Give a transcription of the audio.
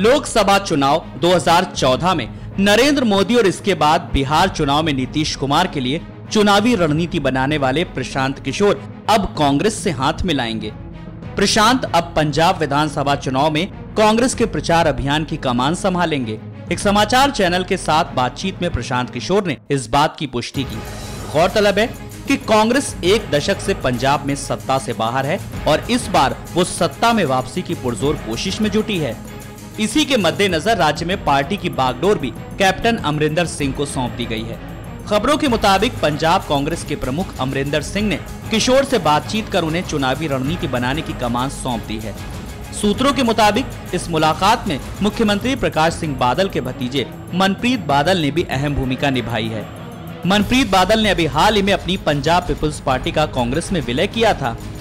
लोकसभा चुनाव 2014 में नरेंद्र मोदी और इसके बाद बिहार चुनाव में नीतीश कुमार के लिए चुनावी रणनीति बनाने वाले प्रशांत किशोर अब कांग्रेस से हाथ मिलाएंगे। प्रशांत अब पंजाब विधानसभा चुनाव में कांग्रेस के प्रचार अभियान की कमान संभालेंगे। एक समाचार चैनल के साथ बातचीत में प्रशांत किशोर ने इस बात की पुष्टि की। गौरतलब है कि कांग्रेस एक दशक से पंजाब में सत्ता से बाहर है और इस बार वो सत्ता में वापसी की पुरजोर कोशिश में जुटी है। इसी के मद्देनजर राज्य में पार्टी की बागडोर भी कैप्टन अमरिंदर सिंह को सौंप दी गई है। खबरों के मुताबिक पंजाब कांग्रेस के प्रमुख अमरिंदर सिंह ने किशोर से बातचीत कर उन्हें चुनावी रणनीति बनाने की कमान सौंप दी है। सूत्रों के मुताबिक इस मुलाकात में मुख्यमंत्री प्रकाश सिंह बादल के भतीजे मनप्रीत बादल ने भी अहम भूमिका निभाई है। मनप्रीत बादल ने अभी हाल ही में अपनी पंजाब पीपुल्स पार्टी का कांग्रेस में विलय किया था।